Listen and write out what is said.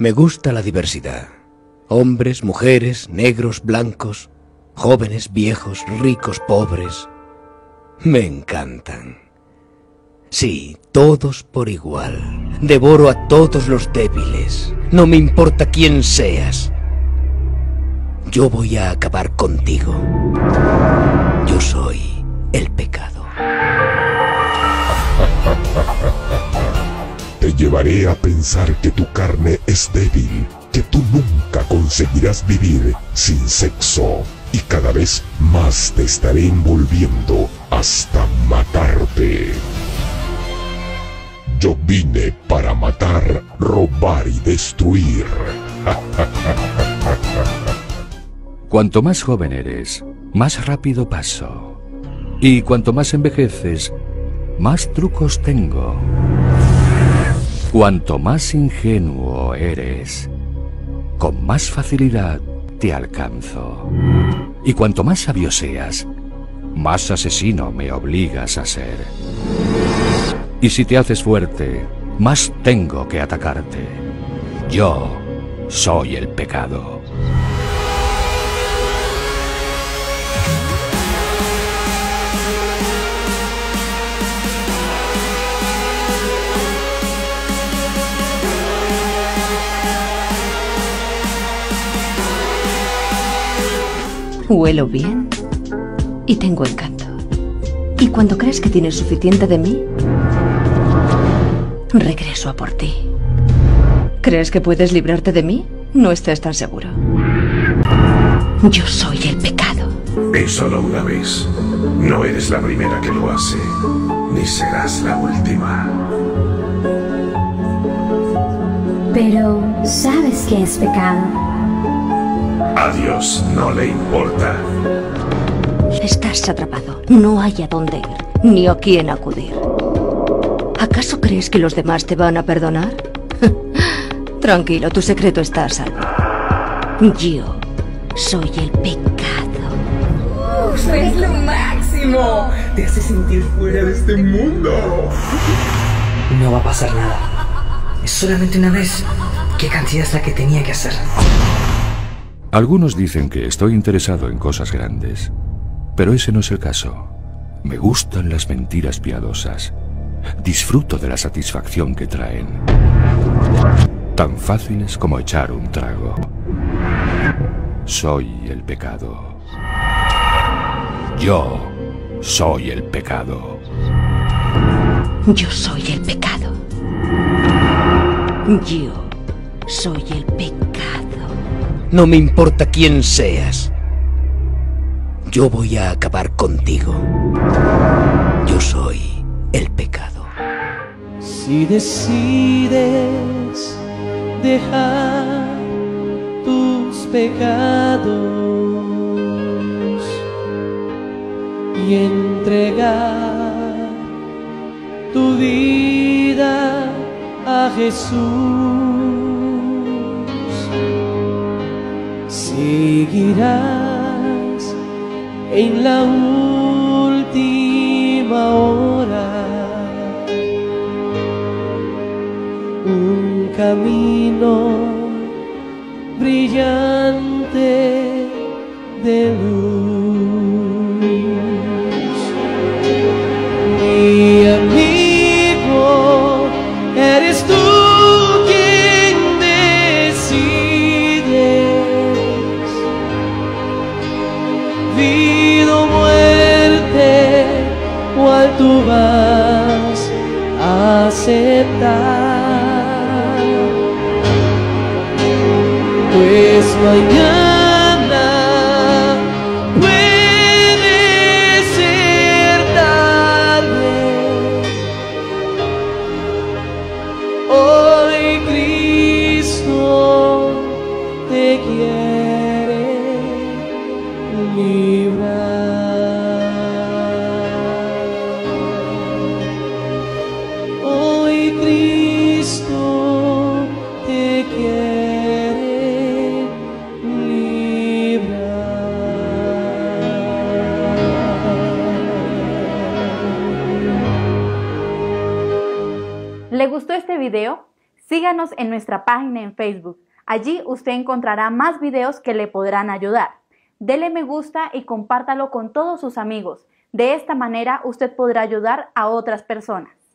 Me gusta la diversidad. Hombres, mujeres, negros, blancos, jóvenes, viejos, ricos, pobres. Me encantan. Sí, todos por igual. Devoro a todos los débiles. No me importa quién seas. Yo voy a acabar contigo. Yo soy el pecado. Te llevaré a pensar que tu carne es débil, que tú nunca conseguirás vivir sin sexo, y cada vez más te estaré envolviendo hasta matarte. Yo vine para matar, robar y destruir. Cuanto más joven eres, más rápido paso. Y cuanto más envejeces, más trucos tengo. Cuanto más ingenuo eres, con más facilidad te alcanzo. Y cuanto más sabio seas, más asesino me obligas a ser. Y si te haces fuerte, más tengo que atacarte. Yo soy el pecado. Huelo bien y tengo encanto. Y cuando crees que tienes suficiente de mí, regreso a por ti. ¿Crees que puedes librarte de mí? No estés tan seguro. Yo soy el pecado. Es solo una vez. No eres la primera que lo hace, ni serás la última. Pero, ¿sabes qué es pecado? A Dios no le importa. Estás atrapado. No hay a dónde ir, ni a quién acudir. ¿Acaso crees que los demás te van a perdonar? Tranquilo, tu secreto está a salvo. Yo soy el pecado. ¡Es lo máximo! Te hace sentir fuera de este mundo. No va a pasar nada. Es solamente una vez. ¿Qué cantidad es la que tenía que hacer? Algunos dicen que estoy interesado en cosas grandes, pero ese no es el caso. Me gustan las mentiras piadosas. Disfruto de la satisfacción que traen. Tan fáciles como echar un trago. Soy el pecado. Yo soy el pecado. Yo soy el pecado. Yo soy el pecado. No me importa quién seas. Yo voy a acabar contigo. Yo soy el pecado. Si decides dejar tus pecados y entregar tu vida a Jesús, seguirás en la última hora un camino brillante de luz. Mi amigo, eres tú quien decides vida o muerte, cual tú vas a aceptar. Pues mañana puede ser tarde. Hoy Cristo te quiere librar. Hoy Cristo te quiere. ¿Le gustó este video? Síganos en nuestra página en Facebook. Allí usted encontrará más videos que le podrán ayudar. Dele me gusta y compártalo con todos sus amigos. De esta manera usted podrá ayudar a otras personas.